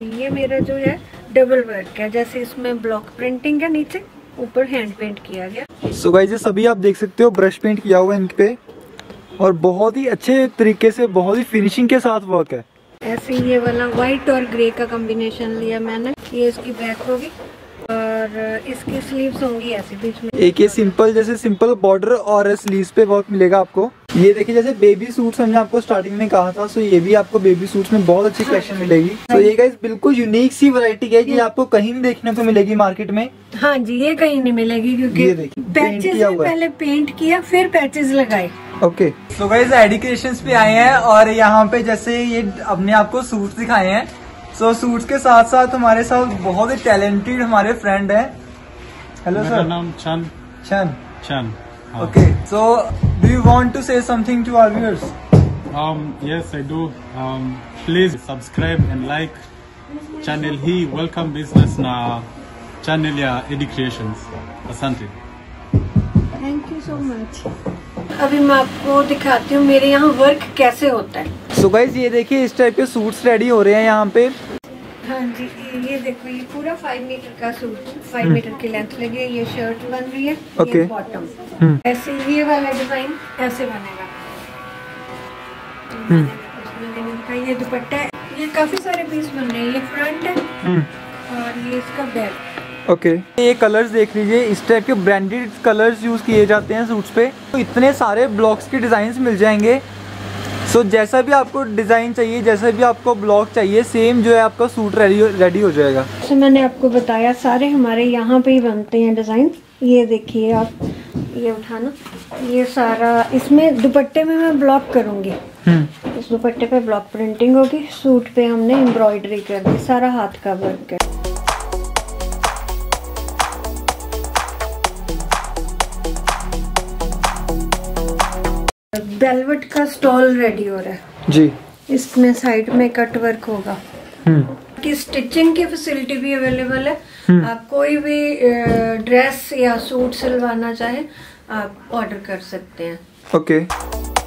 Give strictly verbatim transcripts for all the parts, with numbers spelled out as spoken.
ये मेरा जो है डबल वर्क है, जैसे इसमें ब्लॉक प्रिंटिंग है, नीचे ऊपर हैंड पेंट किया गया। सो गाइस ये सभी आप देख सकते हो ब्रश पेंट किया हुआ है इन पे और बहुत ही अच्छे तरीके से बहुत ही फिनिशिंग के साथ वर्क है। ऐसे ये वाला व्हाइट और ग्रे का कॉम्बिनेशन लिया मैंने। ये इसकी बैक होगी और इसकी स्लीव्स होंगी ऐसे बीच में। एक ये सिंपल जैसे सिंपल बॉर्डर और स्लीव्स पे वर्क मिलेगा आपको। ये देखिए जैसे बेबी सूट्स हमने आपको स्टार्टिंग में कहा था, सो ये भी आपको बेबी सूट्स में बहुत अच्छी कलेक्शन मिलेगी। तो ये गाइस बिल्कुल यूनिक सी वैरायटी है कि आपको कहीं नहीं देखने को मिलेगी मार्केट में। हाँ जी, ये कहीं नहीं मिलेगी क्योंकि पैचेस में पहले पेंट किया फिर पैचेस लगाए। Okay so guys Eddie Creations पे आए हैं और यहाँ पे जैसे ये अपने आपको सूट्स दिखाए हैं। सो so, सूट्स के साथ साथ हमारे साथ बहुत ही टैलेंटेड हमारे फ्रेंड हैं। हेलो सर, नाम शन शन शन okay so do you want to say something to our viewers? um yes I do. Um please subscribe and like channel ही welcome business na channel या Eddie Creations. asante, thank you so much. अभी मैं आपको दिखाती हूँ मेरे यहाँ work कैसे होता है। सो so गाइस ये देखिए इस टाइप के सूट्स रेडी हो रहे हैं यहाँ पे। हाँ जी, ये देखो ये पूरा फाइव मीटर का सूट, फाइव मीटर की लेंथ लगी है। ये शर्ट बन रही है, okay. ये बॉटम। ऐसे ये वाला डिजाइन ऐसे बनेगा। मैंने दिखाई ये दुपट्टा है। ये काफी सारे पीस बन रहे हैं। ये फ्रंट है और ये इसका बैक। Okay okay. ये कलर्स देख लीजिए, इस टाइप के ब्रांडेड कलर्स यूज किए जाते हैं सूट्स पे। तो इतने सारे ब्लॉक्स के डिजाइन मिल जाएंगे। सो so, जैसा भी आपको डिजाइन चाहिए, जैसा भी आपको ब्लॉक चाहिए, सेम जो है आपका सूट रेडी रेडी हो जाएगा। तो मैंने आपको बताया सारे हमारे यहाँ पे ही बनते हैं डिजाइन। ये देखिए आप, ये उठाना, ये सारा इसमें दुपट्टे में मैं ब्लॉक करूंगी। इस दुपट्टे पे ब्लॉक प्रिंटिंग होगी, सूट पे हमने एम्ब्रॉयडरी कर दी, सारा हाथ का वर्क है। वेलवेट का स्टॉल रेडी हो रहा है जी। इसमें साइड में कट वर्क होगा। की स्टिचिंग की फैसिलिटी भी अवेलेबल है। आप कोई भी ड्रेस या सूट सिलवाना चाहे आप ऑर्डर कर सकते हैं। Okay okay.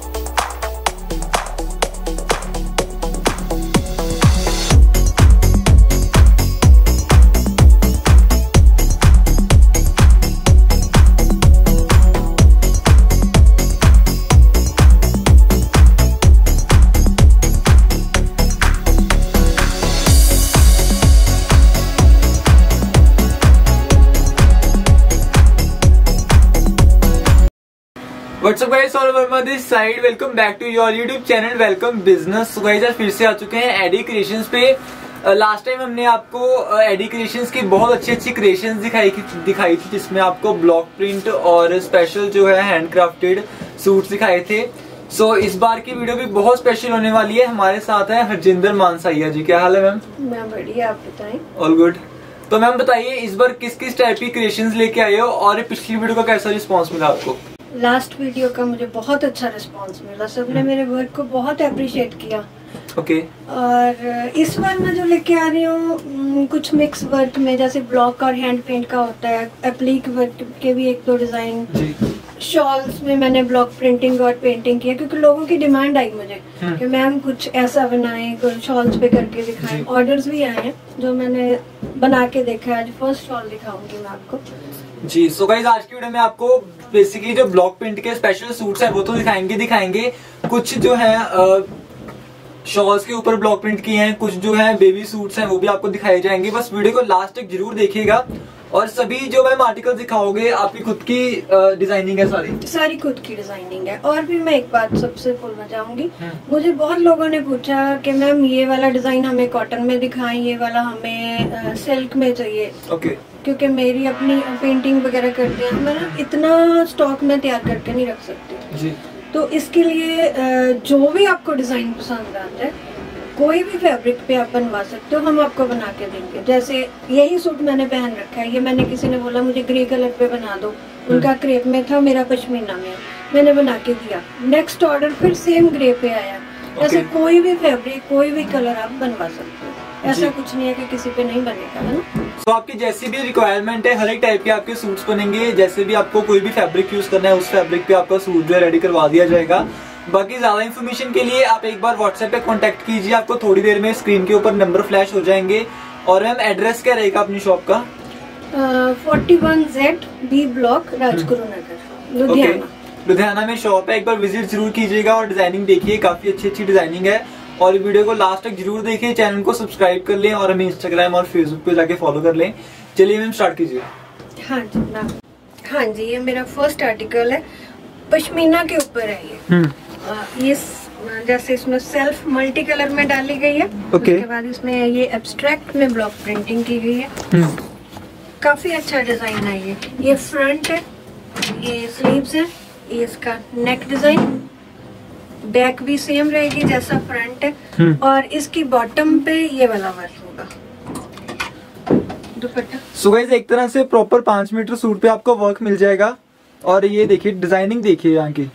What's up guys, all over this side, welcome back to your YouTube channel, welcome business। So guys आज फिर से आ चुके हैं एडी क्रिएशंस पे। लास्ट टाइम हमने आपको एडी क्रिएशंस की बहुत अच्छी अच्छी क्रिएशंस दिखाई दिखाई थी, जिसमें आपको ब्लॉक प्रिंट और स्पेशल जो है हैंड क्राफ्टेड सूट्स दिखाए थे। सो so, इस बार की वीडियो भी बहुत स्पेशल होने वाली है। हमारे साथ है हरजिंदर मानसाहिया जी। क्या हाल है मैम? मैं बढ़िया, आप बताएं। All good. तो मैम बताइए इस बार किस किस टाइप की क्रिएशंस लेके आए हो और पिछली वीडियो का कैसा रिस्पॉन्स मिला आपको? लास्ट वीडियो का मुझे बहुत अच्छा रिस्पांस मिला, सबने मेरे वर्क को बहुत अप्रिशिएट किया। Okay okay. और इस बार मैं जो लेके आ रही हूँ कुछ मिक्स वर्क में, जैसे ब्लॉक और हैंड पेंट का होता है, एप्लिक वर्क के भी एक दो डिजाइन, शॉल्स में मैंने ब्लॉक प्रिंटिंग और पेंटिंग किया क्योंकि लोगों की डिमांड आई मुझे कि मैम कुछ ऐसा बनाएं, कुछ शॉल्स पे करके दिखाएं। ऑर्डर्स भी आए हैं जो मैंने बना के देखा है। आज फर्स्ट शॉल दिखाऊंगी मैं आपको जी। सो गाइस आज की वीडियो में आपको बेसिकली जो ब्लॉक प्रिंट के स्पेशल सूट्स हैं वो तो दिखाएंगे दिखाएंगे कुछ जो है शॉल्स के ऊपर ब्लॉक प्रिंट किए हैं, कुछ जो है बेबी सूट्स हैं वो भी आपको दिखाए जाएंगे। बस वीडियो को लास्ट तक जरूर देखिएगा। और सभी जो मैम आर्टिकल दिखाओगे आपकी खुद की डिजाइनिंग है? सारी सारी खुद की डिजाइनिंग है। और भी मैं एक बात सबसे बोलना चाहूंगी, मुझे बहुत लोगों ने पूछा कि मैम ये वाला डिजाइन हमें कॉटन में दिखाएं, ये वाला हमें सिल्क में चाहिए। Okay okay. क्योंकि मेरी अपनी पेंटिंग वगैरह करती है, मैं ना इतना स्टॉक में तैयार करके नहीं रख सकती जी। तो इसके लिए जो भी आपको डिजाइन पसंद आता है कोई भी फैब्रिक पे आप बनवा सकते हो, हम आपको बना के देंगे। जैसे यही सूट मैंने पहन रखा है, ये मैंने किसी ने बोला मुझे ग्रे कलर पे बना दो, उनका क्रेप में था, मेरा पश्मीना में, मैंने बना के दिया। नेक्स्ट ऑर्डर फिर सेम ग्रे पे आया। ऐसे okay. कोई भी फैब्रिक कोई भी कलर आप बनवा सकते हो, ऐसा कुछ नहीं है कि किसी पे नहीं बनेगा, है ना। तो आपकी जैसी भी रिक्वायरमेंट है हर एक टाइप के आपके सूट्स बनेंगे। जैसे भी आपको कोई भी फैब्रिक यूज करना है उस फैब्रिक पे आपका सूट जो है रेडी करवा दिया जाएगा। बाकी ज्यादा इन्फॉर्मेशन के लिए आप एक बार व्हाट्सएप पे कांटेक्ट कीजिए, आपको थोड़ी देर में स्क्रीन के ऊपर नंबर फ्लैश हो जाएंगे। और मैम एड्रेस क्या रहेगा अपनी शॉप का? Forty one Z B block, Rajguru Nagar, Ludhiana. Ludhiana में शॉप है, एक बार विजिट जरूर कीजिएगा और डिजाइनिंग देखिए, काफी अच्छी अच्छी डिजाइनिंग है। और वीडियो को लास्ट तक जरूर देखिए, चैनल को सब्सक्राइब कर लें और हमें इंस्टाग्राम और फेसबुक पे जाके फॉलो कर लें। चलिए मैम स्टार्ट कीजिए। हाँ जी मैम, हाँ जी ये मेरा फर्स्ट आर्टिकल है, पश्मीना के ऊपर है ये। आ, ये जैसे इसमें सेल्फ मल्टी कलर में डाली गई है, okay. उसके बाद इसमें ये एब्स्ट्रैक्ट में ब्लॉक प्रिंटिंग की गई है। काफी अच्छा डिजाइन है ये। ये फ्रंट है, ये स्लीव्स है, ये इसका नेक डिजाइन, बैक भी सेम रहेगी जैसा फ्रंट है, और इसकी बॉटम पे ये वाला वर्क होगा दुपट्टा। सो गाइस एक तरह से प्रॉपर पांच मीटर सूट पे आपको वर्क मिल जाएगा। और ये देखिए डिजाइनिंग देखिए यहाँ की,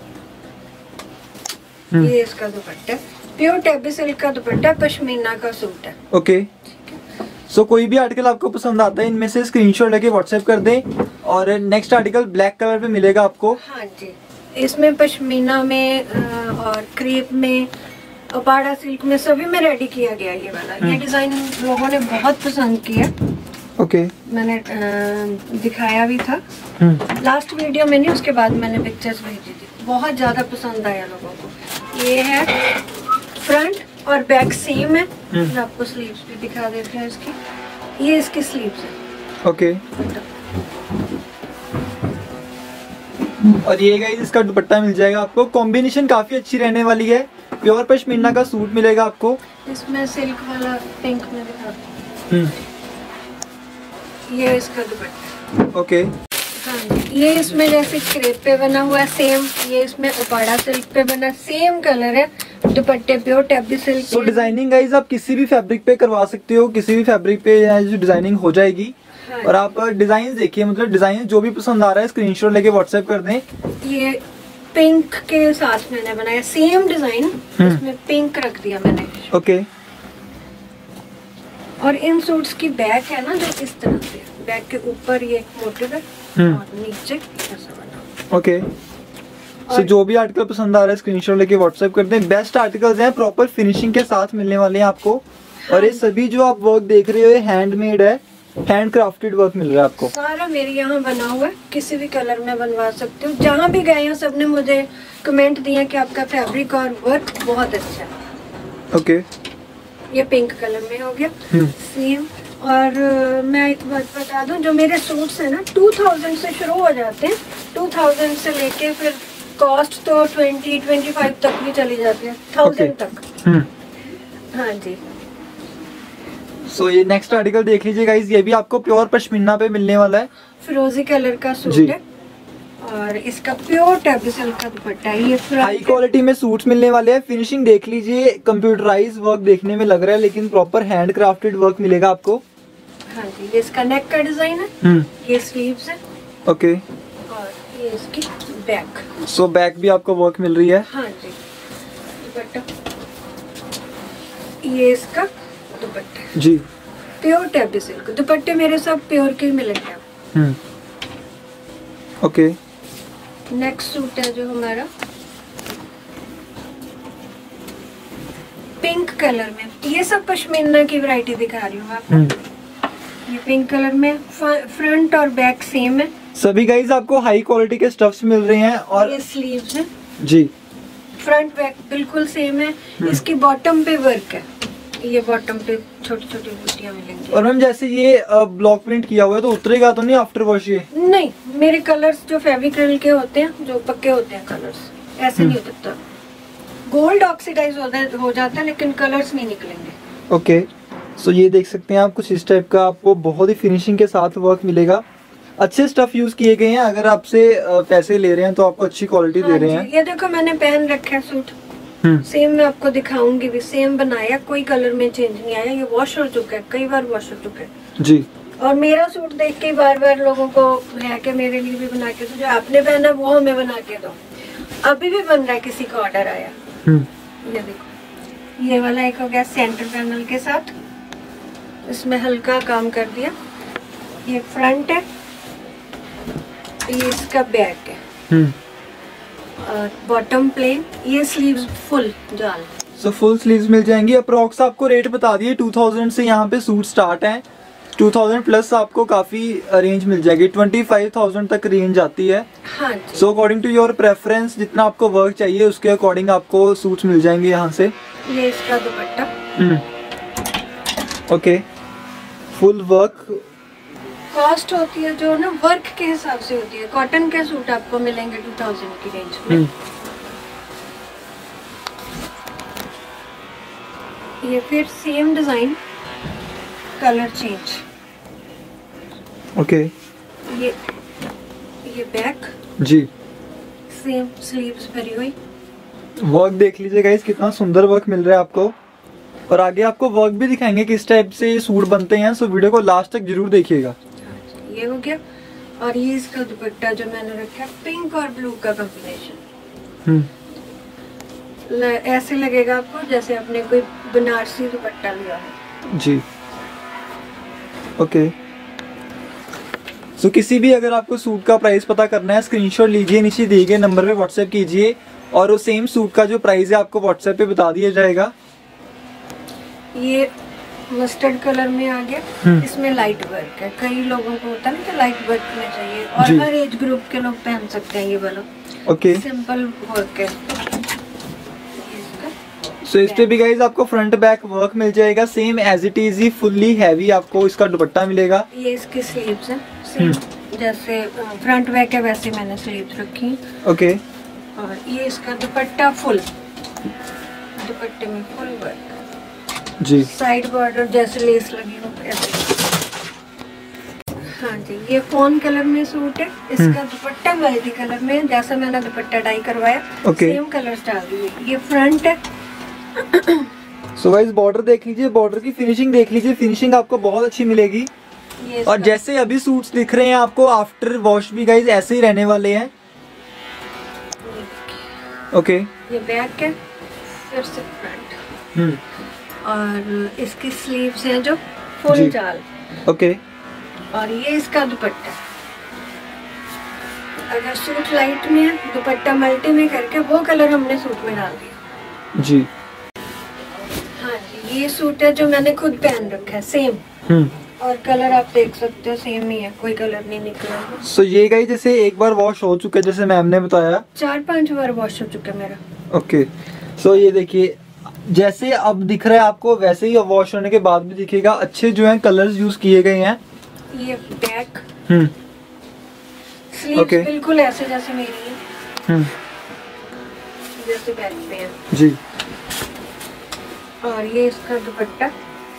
ये इसका दुपट्टा, प्योर टेबी सिल्क का दुपट्टा, पश्मीना का सूट है। ओके सो so, कोई भी आर्टिकल आपको पसंद आता है इनमें से स्क्रीनशॉट लेके व्हाट्सएप कर दें। और नेक्स्ट आर्टिकल ब्लैक कलर पे मिलेगा आपको। हाँ जी, इसमें पश्मीना में और क्रेप में, अपाड़ा सिल्क में, सभी में रेडी किया गया ये वाला। ये डिजाइन लोगों ने बहुत पसंद किया। Okay okay. मैंने आ, दिखाया भी था लास्ट वीडियो में, नहीं उसके बाद मैंने पिक्चर्स भेजी थी, बहुत ज्यादा पसंद आया लोगों को। ये है फ्रंट और बैक सेम है। मैं आपको स्लीव्स भी दिखा देते हैं इसकी, ये इसकी स्लीव्स है। ओके और ये गाइस इसका दुपट्टा मिल जाएगा आपको। कॉम्बिनेशन काफी अच्छी रहने वाली है, प्योर पश्मीना का सूट मिलेगा आपको। इसमें सिल्क वाला पिंक में दिखा, ये इसका दुपट्टा। ओके हाँ, ये इसमें जैसे क्रेप पे बना हुआ है सेम, ये इसमें उपाड़ा सिल्क पे बना, सेम कलर है, दुपट्टे प्योर टेबी सिल्क। तो डिजाइनिंग गाइस आप किसी भी फैब्रिक पे करवा सकते हो, किसी भी फैब्रिक पे जो डिजाइनिंग हो जाएगी। हाँ। और आप डिजाइन देखिए, मतलब डिजाइन जो भी पसंद आ रहा है स्क्रीनशॉट लेके व्हाट्सएप कर दें। ये पिंक के साथ मैंने बनाया सेम डिजाइन, इसमें पिंक रख दिया मैंने। ओके और इन सूट्स की बैक है ना जो इस तरह से, बैक के ऊपर ये मोटिव है और नीचे ऐसा बना। ओके सो जो भी आर्टिकल पसंद आ रहा है स्क्रीनशॉट लेके व्हाट्सएप कर दें। बेस्ट आर्टिकल्स हैं, प्रॉपर फिनिशिंग के साथ मिलने वाले हैं आपको। हाँ। और ये सभी जो आप वर्क देख रहे हो ये हैंडमेड है, हैंड क्राफ्टेड वर्क मिल रहा है आपको। सारा मेरे यहाँ बना हुआ है, किसी भी कलर में बनवा सकते हो। जहाँ भी गए हैं सबने मुझे कमेंट दिया कि आपका फैब्रिक और वर्क बहुत अच्छा है। ओके ये पिंक कलर में हो गया सेम। और uh, मैं एक बात बता दूं, जो मेरे सूट्स हैं ना टू थाउजेंड से शुरू हो जाते हैं, टू थाउजेंड से लेके फिर कॉस्ट तो ट्वेंटी ट्वेंटी फाइव तक भी चली जाती है, थाउजेंड okay. तक। हाँ जी। सो so, ये नेक्स्ट आर्टिकल देख लीजिए गाइस, ये भी आपको प्योर पश्मीना पे मिलने वाला है, फिरोजी कलर का सूट है और इसका प्योर टेबी सिल्क का दुपट्टा है। ये हाई क्वालिटी में सूट्स मिलने वाले हैं। फिनिशिंग देख लीजिए, कंप्यूटराइज वर्क देखने में लग रहा है लेकिन प्रॉपर हैंड क्राफ्टेड वर्क मिलेगा आपको। हाँ जी, ये इसका नेक का डिजाइन है, ये स्लीव्स है। ओके और ये इसकी बैक। सो so, बैक भी आपको वर्क मिल रही है। हाँ जी, दुपट्टा ये इसका दुपट्टा जी, प्योर टेबी सिल्क। दुपट्टे मेरे सब प्योर के मिलेंगे हम्म ओके। नेक्स्ट सूट है जो हमारा पिंक कलर में, ये सब पश्मीना की वैरायटी दिखा रही हूँ आपको। ये पिंक कलर में, फ्रंट और बैक सेम है। सभी गाइस आपको हाई क्वालिटी के स्टफ्स मिल रहे हैं। और ये स्लीव्स है जी, फ्रंट बैक बिल्कुल सेम है। इसकी बॉटम पे वर्क है, ये बॉटम पे छोटी छोटी बूटियां मिलेंगी। और मैम जैसे ये ब्लॉक प्रिंट किया हुआ है तो उतरेगा तो नहीं आफ्टर वॉश? ये नहीं, मेरे कलर्स जो फेविक्रिल के होते हैं, जो पक्के होते हैं कलर्स, ऐसे नहीं उतरता। गोल्ड ऑक्सीडाइज हो जाता है लेकिन कलर्स नहीं निकलेंगे। ओके सो ये देख सकते हैं आप, कुछ इस टाइप का आपको बहुत ही फिनिशिंग के साथ वर्क मिलेगा। अच्छे स्टफ यूज किए गए हैं, अगर आपसे पैसे ले रहे हैं तो आपको अच्छी क्वालिटी हाँ दे रहे हैं। ये देखो मैंने पहन रखा है सूट, सेम मैं आपको दिखाऊंगी भी, सेम बनाया, कोई कलर में चेंज नहीं आया। ये वॉश हो चुका है, कई बार वॉश हो चुका है जी। और मेरा सूट देख के बार बार लोगों को है कि मेरे लिए भी बना के दो, जो आपने पहना वो हमें बना के दो। अभी भी बन रहा है, किसी का ऑर्डर आया। ये देखो, ये वाला एक हो गया सेंटर पैनल के साथ, इसमें हल्का काम कर दिया। ये फ्रंट है, ये इसका बैक है। और बॉटम प्लेन, ये स्लीव्स फुल जाल। सो फुल स्लीव्स मिल जाएंगी। अप्रोक्स आपको रेट बता दिए, टू थाउजेंड से यहाँ पे सूट स्टार्ट हैं, टू थाउजेंड प्लस आपको काफी रेंज मिल जाएगी, ट्वेंटी फाइव थाउजेंड तक रेंज आती है। हाँ। So according to your preference, जितना आपको वर्क चाहिए उसके अकॉर्डिंग आपको सूट्स मिल जाएंगे यहाँ से। ये इसका दुपट्टा। Okay, full work. कॉस्ट होती है जो ना वर्क के हिसाब से होती है। कॉटन के सूट आपको मिलेंगे टू थाउजेंड की रेंज में। ये फिर same design, colour change. Okay. ये ये बैक जी, सेम स्लीव्स भरी हुई। वर्क देख लीजिए गाइस, कितना सुंदर वर्क मिल रहा है आपको। और आगे आपको वर्क भी दिखाएंगे किस टाइप से ये सूट बनते हैं, सो वीडियो को लास्ट तक जरूर देखिएगा। ये हो गया। और ये इसका दुपट्टा जो मैंने रखा है, पिंक और ब्लू का कॉम्बिनेशन। ऐसे लगेगा आपको जैसे आपने कोई बनारसी दुपट्टा लिया है। जी। ओके। सो so, किसी भी अगर आपको सूट का प्राइस पता करना है, स्क्रीनशॉट लीजिए, नीचे दिए गए नंबर पे व्हाट्सएप कीजिए और वो सेम सूट का जो प्राइस है आपको व्हाट्सएप पे बता दिया जाएगा। ये मस्टर्ड कलर में आ गया, इसमें लाइट वर्क है। कई लोगों को होता है ना कि लाइट वर्क में चाहिए, और हर एज ग्रुप के लोग पहन सकते हैं ये वाला। ओके। सिंपल वर्क है। सो so, इस पे भी गाइज आपको फ्रंट बैक वर्क मिल जाएगा, सेम एज इट इज ही, फुल्ली हैवी आपको इसका दुपट्टा मिलेगा। ये इसकी स्लीव्स है, सेम जैसे फ्रंट बैक है वैसे मैंने स्लीव्स रखी। ओके। और ये इसका दुपट्टा फुल, दुपट्टे में फुल वर्क जी, साइड बॉर्डर जैसे लेस लगी हो ऐसे। हाँ जी, ये फोन कलर में सूट है, इसका दुपट्टा मल्टी कलर में, जैसा मैंने दुपट्टा डाई करवाया okay. सेम कलर डाल दिए। ये फ्रंट है। सो गाइस बॉर्डर देख लीजिए, बॉर्डर की फिनिशिंग देख लीजिए, फिनिशिंग आपको बहुत अच्छी मिलेगी। और जैसे अभी सूट्स दिख रहे हैं आपको, आफ्टर वॉश भी गाइस ऐसे ही रहने वाले हैं। ओके। ये बैक है, फिर से फ्रंट। और इसकी स्लीव्स हैं जो फुल जाल। ओके। और ये इसका दुपट्टा। अगर सूट लाइट में है, दुपट्टा मल्टी में करके वो कलर हमने सूट में डाल दिया। जी हाँ जी, ये सूट है जो मैंने खुद पहन रखा है, सेम। और कलर आप देख सकते हो सेम ही है, कोई कलर नहीं निकला। सो so, ये गाइस जैसे एक बार वॉश हो चुका है, जैसे मैम ने बताया चार पांच बार वॉश हो चुका है मेरा। ओके। सो ये देखिए, जैसे अब दिख रहा है आपको वैसे ही वॉश होने के बाद भी दिखेगा। अच्छे जो है कलर्स यूज किए गए हैं। ये बैक, हम्म स्लीव्स okay. बिल्कुल ऐसे जैसे मेरी है, हम्म जैसे बैक पे है जी। और ये इसका दुपट्टा,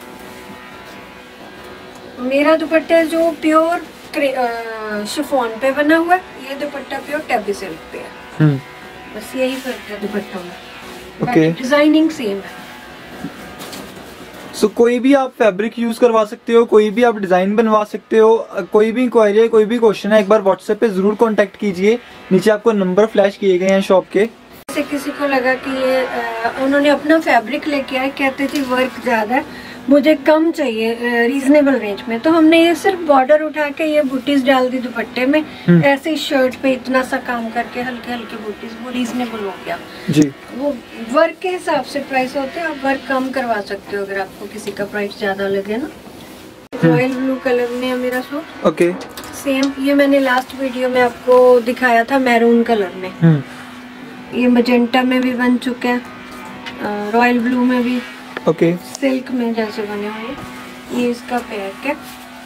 मेरा दुपट्टा जो प्योर शिफॉन पे बना हुआ है, ये दुपट्टा प्योर टेबी सिल्क पे है। हम्म बस यही फर्क है दुपट्टों में। ओके। डिजाइनिंग सेम है। सो so, कोई भी आप फैब्रिक यूज करवा सकते हो, कोई भी आप डिजाइन बनवा सकते हो। कोई भी इंक्वायरी है, कोई भी क्वेश्चन है, एक बार व्हाट्सएप पे जरूर कांटेक्ट कीजिए। नीचे आपको नंबर फ्लैश किए गए हैं शॉप के। जैसे किसी को लगा कि ये आ, उन्होंने अपना फैब्रिक लेके आए, कहते थे वर्क ज्यादा है, मुझे कम चाहिए रीजनेबल रेंज में, तो हमने ये सिर्फ बॉर्डर उठा के ये बूटीज डाल दी दुपट्टे में, ऐसे शर्ट पे इतना सा काम करके हल्के हल्के बूटीज, वो रीजनेबल हो गया जी। वो वर्क के हिसाब से प्राइस होते हैं, आप वर्क कम करवा सकते हो अगर आपको किसी का प्राइस ज्यादा लगे ना। रॉयल ब्लू कलर में है मेरा सूट। ओके। सेम ये मैंने लास्ट वीडियो में आपको दिखाया था मैरून कलर में। ये मजेंटा में भी बन चुका है, रॉयल ब्लू में भी, ओके, सिल्क में जैसे बने हुए। ये इसका पैक है।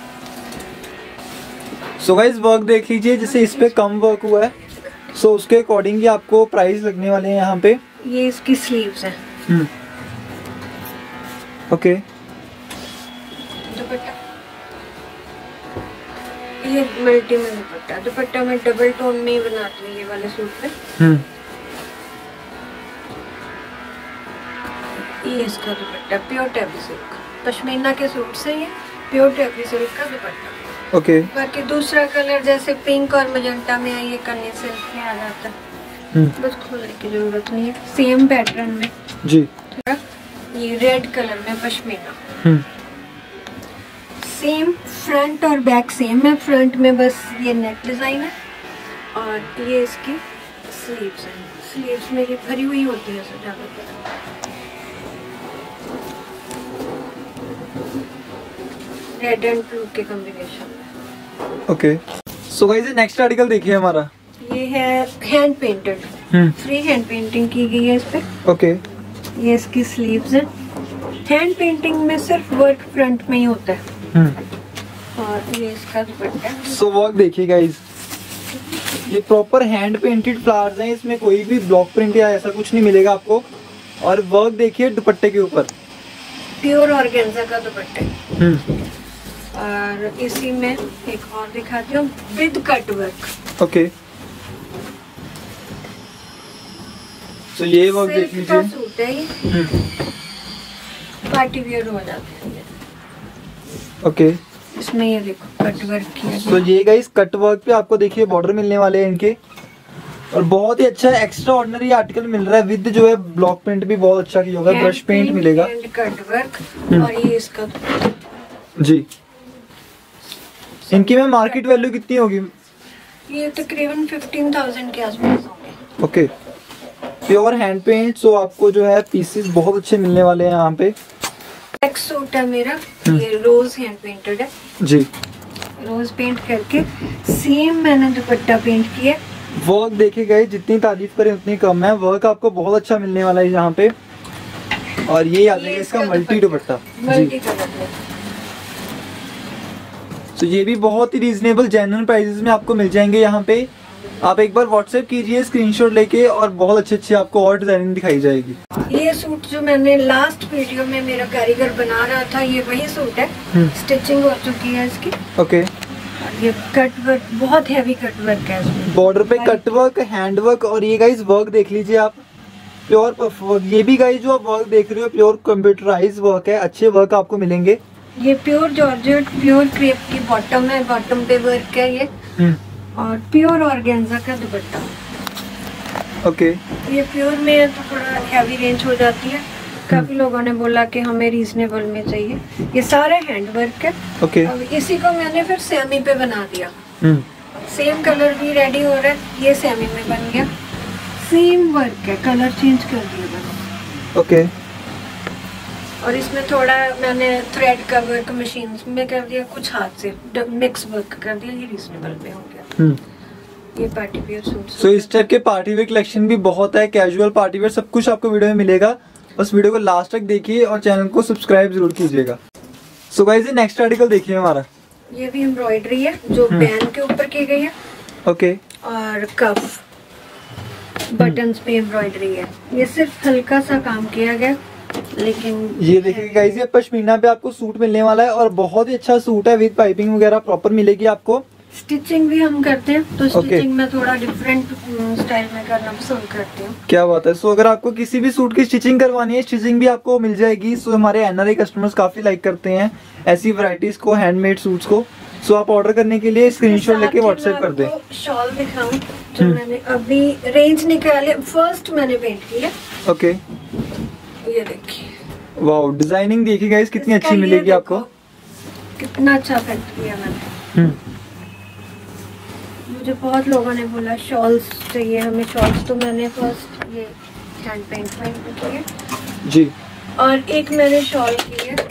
सो गाइस वर्क देख लीजिए, जैसे इस पे कम वर्क हुआ है, सो so, उसके अकॉर्डिंग ही आपको प्राइस लगने वाले हैं यहाँ पे। ये इसकी स्लीव्स है। हम्म ओके। दुपट्टा, ये मल्टी में दुपट्टा, दुपट्टा में डबल टोन में ही बनाती हूँ ये वाले सूट पे। हम्म ये इसका दुपट्टा प्योर टेबी सिल्क, पश्मीना के सूट से ये प्योर टेबी सिल्क का दुपट्टा। ओके। बाकी दूसरा कलर जैसे पिंक और मजेंटा में है, ये कन्या सिल्क में आ जाता है, बस खोलने की जरूरत नहीं है। सेम पैटर्न में जी। ये रेड कलर में पश्मीना, सेम फ्रंट और बैक सेम है। फ्रंट में बस ये नेक डिजाइन है और ये इसकी स्लीव्स हैं, स्लीव्स में ये भरी हुई होती है सजावट। रेड एंड ब्लू के कॉम्बिनेशन में। Okay, so guys next article देखिए हमारा। ये है hand painted, free hand painting की गई है इस पे। ओके, ये इसकी स्लीव्स हैं। हैंड पेंटिंग में सिर्फ वर्क फ्रंट में ही होता है और ये इसका दुपट्टा है। सो वर्क देखिए गाइस, ये प्रॉपर हैंड पेंटेड फ्लावर्स हैं, इसमें कोई भी ब्लॉक प्रिंट या ऐसा कुछ नहीं मिलेगा आपको। और वर्क देखिए दुपट्टे के ऊपर, प्योर ऑर्गेन्जा का दुपट्टा है। और इसी में एक और दिखाती हूँ विद कट वर्क। ओके, तो ये वर्क देख लीजिए। सूट है ये, पार्टी वियर हो जाते हैं। ओके, इसमें ये देखो कट वर्क किया तो ये गाइस कट वर्क पे आपको देखिए बॉर्डर मिलने वाले हैं इनके। और बहुत ही अच्छा एक्स्ट्रा ऑर्डिनरी आर्टिकल मिल रहा है विद जो है ब्लॉक प्रिंट भी बहुत अच्छा किया होगा, ब्रश पेंट मिलेगा। कट वर्क और ये इसका जी। इनकी में मार्केट वैल्यू कितनी होगी? ये तकरीबन फिफ्टीन थाउजेंड के आसपास होंगे। Okay, pure hand paint, so आपको जो है पीसेस बहुत अच्छे मिलने वाले हैं यहाँ पे। एक सूट है मेरा, ये रोज हैंड पेंटेड है जी। रोज पेंट करके सेम मैंने दुपट्टा पेंट किया। वर्क देखे गए, जितनी तारीफ करें उतनी कम है। वर्क आपको बहुत अच्छा मिलने वाला है यहाँ पे। और ये आ जाएगा इसका मल्टी दुपट्टा जी। तो ये भी बहुत ही रीजनेबल जेन्युइन प्राइसेस में आपको मिल जाएंगे यहाँ पे। आप एक बार व्हाट्सएप कीजिए स्क्रीनशॉट लेके, और बहुत अच्छे अच्छे आपको और डिजाइनिंग दिखाई जाएगी। ये सूट जो मैंने लास्ट वीडियो में मेरा कारीगर बना रहा था, ये वही सूट है। स्टिचिंग हो चुकी है इसकी। ओके, ये कट वर्क, बहुत हैवी कट वर्क है इसमें। बॉर्डर पे कट वर्क, हैंड वर्क। और ये गाइस वर्क देख लीजिए आप, प्योर पफ वर्क। ये भी गाइस जो आप वर्क देख रहे हो प्योर कंप्यूटराइज वर्क है, अच्छे वर्क आपको मिलेंगे। ये प्योर जॉर्जेट, प्योर क्रेप की बॉटम है, बॉटम पे वर्क है ये। और प्योर ऑर्गेन्जा का दुपट्टा। ओके, ये प्योर में है तो थोड़ा हैवी रेंज हो जाती है। काफी लोगों ने बोला कि हमें रीजनेबल में चाहिए। ये सारे हैंड वर्क है। ओके, अब इसी को मैंने फिर सेमी पे बना दिया। सेम कलर भी रेडी हो रहा है, ये सेमी में बन गया। सेम वर्क है, कलर चेंज कर दिया मैंने। ओके, और इसमें थोड़ा मैंने थ्रेड का वर्क मशीन में कर दिया, कुछ हाथ से मिक्स वर्क कर दिया। ये रीजनेबल में हो गया। ये पार्टी वेयर सूट। सो इस टाइप के पार्टी वेयर कलेक्शन भी बहुत है, कैजुअल पार्टी वेयर सब कुछ आपको वीडियो में मिलेगा। बस वीडियो को लास्ट तक देखिए और चैनल को सब्सक्राइब जरूर कीजिएगा। सो गाइस नेक्स्ट आर्टिकल देखिए हमारा। ये भी एम्ब्रॉयडरी है जो बैन के ऊपर की गई है। ओके, और कफ बटन्स पे एम्ब्रॉयडरी है। ये सिर्फ हल्का सा काम किया गया, लेकिन ये देखिए गाइस ये पश्मीना पे आपको सूट मिलने वाला है। और बहुत ही अच्छा सूट है, विद पाइपिंग वगैरह प्रॉपर मिलेगी आपको। स्टिचिंग भी हम करते हैं, तो स्टिचिंग okay. में थोड़ा डिफरेंट स्टाइल में करना पसंद करती हूँ। क्या बात है। सो अगर आपको किसी भी सूट की स्टिचिंग करवानी है, स्टिचिंग भी आपको मिल जाएगी। सो हमारे एनआरआई कस्टमर्स काफी लाइक करते हैं ऐसी वैरायटीज को, हैंडमेड सूट्स को। सो आप ऑर्डर करने के लिए स्क्रीनशॉट लेके व्हाट्सएप कर दें। शॉल दिखाऊं जो मैंने अभी रेंज निकाले, फर्स्ट मैंने पेंट किया। ओके, ये देखिए, वाओ, डिजाइनिंग देखिए गाइस कितनी अच्छी मिलेगी आपको। कितना अच्छा पेंट किया मैंने। मुझे बहुत लोगों ने बोला शॉल्स चाहिए हमें, शॉल्स। तो मैंने फर्स्ट ये हैंड पेंट पेंट किए जी। और एक मैंने शॉल की है।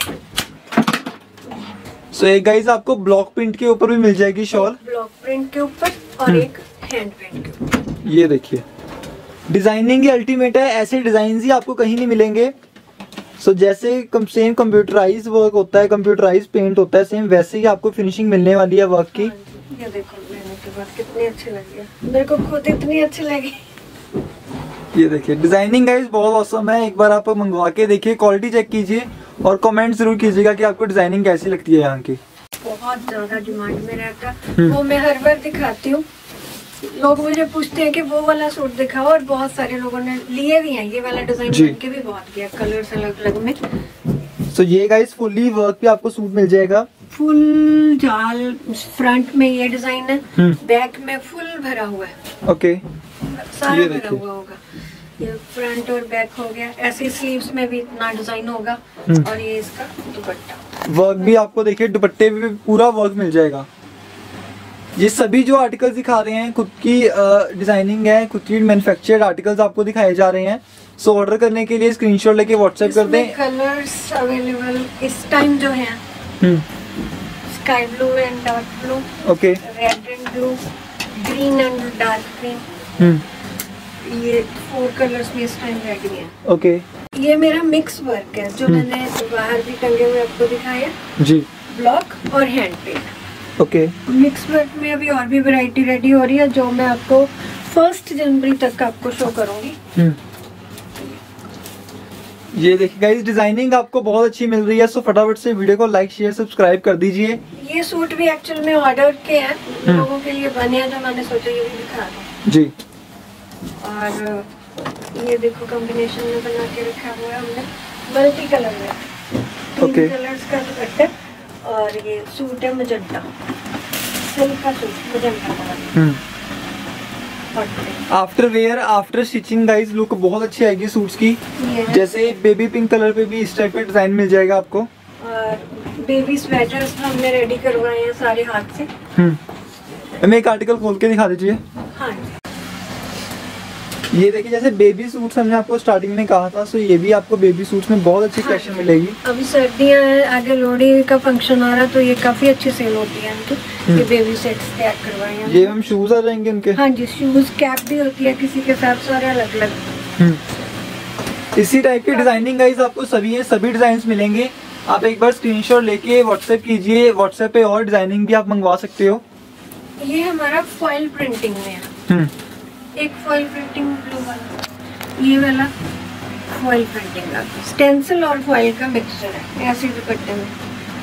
सो एक गाइस आपको ब्लॉक प्रिंट के ऊपर भी मिल जाएगी शॉल, ब्लॉक प्रिंट के ऊपर, और एक हैंड पेंट के ऊपर। ये देखिए डिजाइनिंग ही अल्टीमेट है, ऐसे डिजाइन ही आपको कहीं नहीं मिलेंगे। सो so, जैसे सेम कंप्यूटराइज वर्क होता है, कंप्यूटराइज पेंट होता है, सेम वैसे ही आपको फिनिशिंग मिलने वाली है वर्क की। ये देखो मैंने के बाद कितने अच्छे लगे, मेरे को खुद इतनी अच्छी लगी। ये देखिए डिजाइनिंग गाइस बहुत ऑसम है। एक बार आप मंगवा के देखिए, क्वालिटी चेक कीजिए और कमेंट जरूर कीजिएगा कि आपको डिजाइनिंग कैसी लगती है यहाँ की। बहुत ज्यादा डिमांड में रहता है, वो मैं हर बार दिखाती हूँ। लोग मुझे पूछते हैं कि वो वाला सूट दिखाओ, और बहुत सारे लोगों ने लिए भी हैं। ये वाला डिजाइन बन के भी बहुत गया, कलर्स अलग अलग में। सो so, ये गाइस फुल्ली वर्क पे आपको सूट मिल जाएगा। फुल जाल फ्रंट में ये डिजाइन है, बैक में फुल भरा हुआ है। ओके, सारा भरा हुआ होगा। ये फ्रंट और बैक हो गया, ऐसे स्लीव्स में भी इतना डिजाइन होगा। और ये इसका दुपट्टा, वर्क भी आपको देखिए दुपट्टे भी पूरा वर्क मिल जाएगा। ये सभी जो आर्टिकल्स दिखा रहे हैं खुद की डिजाइनिंग है, खुद की मैन्युफैक्चर्ड आर्टिकल्स आपको दिखाए जा रहे हैं। सो ऑर्डर करने के लिए स्क्रीनशॉट लेके व्हाट्सएप कर दें। कलर्स अवेलेबल इस टाइम जो है sky blue and dark blue, okay, red and blue, green and dark green, ये फोर कलर्स में इस टाइम रेडी हैं। ओके, ये मेरा मिक्स वर्क है जो मैंने बाहर भी टंगे हुए आपको दिखाया जी, ब्लॉक और hand paint. Okay, mix work में अभी और भी वैरायटी रेडी हो रही है जो मैं आपको फर्स्ट जनवरी तक आपको शो करूंगी। ये देखिए गाइस, डिजाइनिंग आपको बहुत अच्छी मिल रही है। सो फटाफट से वीडियो को लाइक शेयर सब्सक्राइब कर दीजिए। ये सूट भी एक्चुअल में ऑर्डर के हैं, लोगों के लिए बने हैं, जो मैंने सोचा ये भी दिखा दूं जी। और ये देखो कॉम्बिनेशन में बना के रखा हुआ है हमने मल्टी कलर में, तीन okay. कलर्स का दुपट्टा और ये सूट है मजेंटा, सिल्क का suit magenta colour. After wear after stitching guys look बहुत अच्छी आएगी सूट्स की। जैसे बेबी पिंक कलर पे भी इस टाइप का डिजाइन मिल जाएगा आपको। और बेबी स्वेटर्स हमने रेडी करवाए हैं सारे हाथ से। हमें एक आर्टिकल खोल के दिखा दीजिए। हाँ, ये देखिए, जैसे बेबी सूट्स हमने आपको स्टार्टिंग में कहा था, सो ये भी आपको बेबी सूट्स में बहुत अच्छी कलेक्शन हाँ, मिलेगी। अभी सर्दियां हैं, आगे लोहड़ी का फंक्शन आ रहा, तो ये काफी अच्छी सेल होती है इनकी। ये बेबी सेट्स तैयार करवाए हैं। ये हम शूज आ जाएंगे उनके। हाँ जी, शूज, कैप भी होती है किसी के साथ, सारे अलग अलग इसी टाइप की डिजाइनिंग गाइस आपको सभी है, सभी डिजाइन मिलेंगे। आप एक बार स्क्रीनशॉट लेके व्हाट्सएप कीजिए, व्हाट्सएप पे और डिजाइनिंग भी आप मंगवा सकते हो। ये हमारा फॉइल प्रिंटिंग में है, एक फॉइल प्रिंटिंग ब्लू वाला, ये वाला फॉइल प्रिंटिंग का स्टेंसिल और फॉइल का मिक्सचर है, ऐसे दुपट्टे में।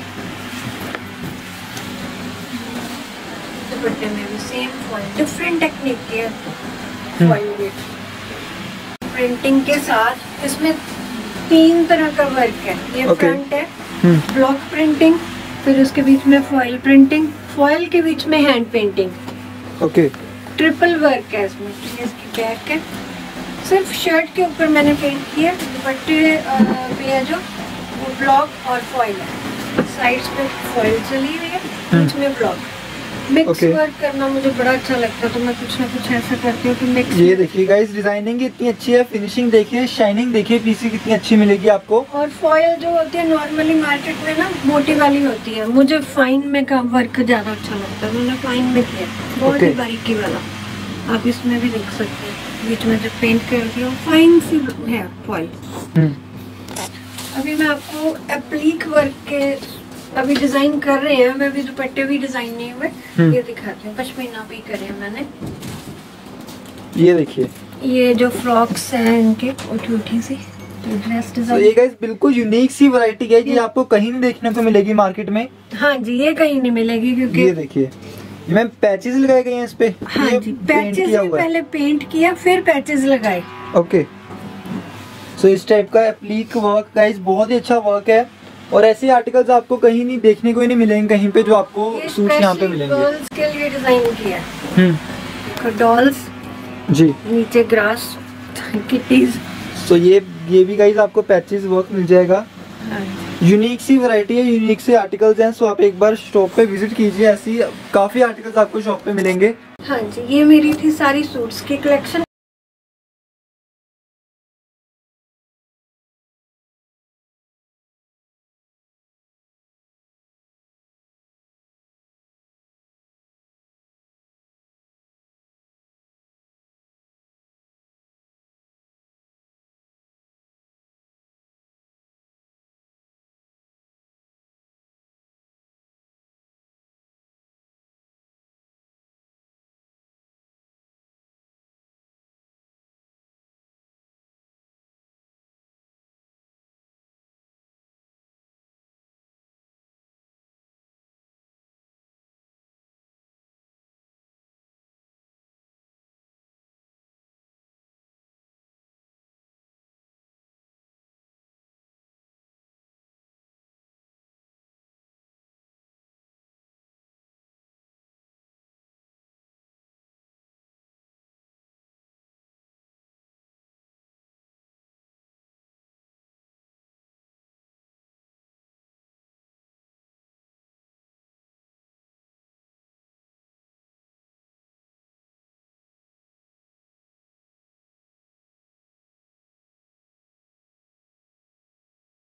दुपट्टे में भी सेम फॉइल, डिफरेंट टेक्निक की है फॉइल प्रिंटिंग के साथ। इसमें तीन तरह का वर्क है। ये okay. फ्रंट है ब्लॉक प्रिंटिंग, फिर उसके बीच में फॉइल प्रिंटिंग, फॉइल के बीच में hand painting. Okay, triple work है इसमें। ये इसकी बैक है, सिर्फ शर्ट के ऊपर मैंने पेंट किया, दुपट्टे पे है जो वो ब्लॉक और फॉइल है, साइड्स पे फॉइल चली हुई है, बीच में ब्लॉक। Mix okay. वर्क करना मुझे बड़ा अच्छा लगता है, तो मैं कुछ ना कुछ ऐसा करती हूँ कि मिक्स। ये देखिए गाइस, डिजाइनिंग इतनी अच्छी है, फिनिशिंग देखिए, शाइनिंग देखिए, पीसी कितनी अच्छी मिलेगी आपको। और फॉइल जो होती है नॉर्मली मार्केट में ना मोटी वाली होती है, मुझे फाइन में का वर्क ज्यादा अच्छा लगता है, मैंने फाइन में किया, बहुत ही बारीकी वाला। आप इसमें भी देख सकते हैं, बीच में जब पेंट कर दिया फाइन सी है फॉइल। अभी मैं आपको एप्लीक वर्क के अभी डिजाइन कर रहे हैं, मैं भी दुपट्टे भी डिजाइन नहीं हुए, ये दिखाती हूँ। पश्मीना भी करे हैं मैंने। ये देखिए, ये जो फ्रॉक्स हैं इनके उठी उठी सी ड्रेस डिजाइन। ये गाइस बिल्कुल यूनिक सी वैरायटी है, ये आपको कहीं नहीं देखने को मिलेगी मार्केट में। हाँ जी, ये कहीं नहीं मिलेगी क्योंकि ये देखिए, मैम पैचेस लगाए गए हैं इस पे। हाँ जी, पैचेस भी पहले पेंट किया फिर पैचेस लगाए। ओके, सो इस टाइप का एप्लीक वर्क गाइस बहुत ही अच्छा वर्क है, और ऐसे आर्टिकल्स आपको कहीं नहीं देखने को ही नहीं मिलेंगे कहीं पे, जो आपको सूट्स यहाँ पे मिलेंगे। डॉल्स के लिए डिजाइन किया है, डॉल्स जी, नीचे ग्रास किटीज। तो ये ये भी गाइस आपको पैचेस वर्क मिल जाएगा। यूनिक सी वैरायटी है, यूनिक से आर्टिकल्स हैं, सो आप एक बार शॉप पे विजिट कीजिए, ऐसी काफी आर्टिकल्स आपको शॉप पे मिलेंगे। हाँ जी, ये मेरी थी सारी सूट्स की कलेक्शन।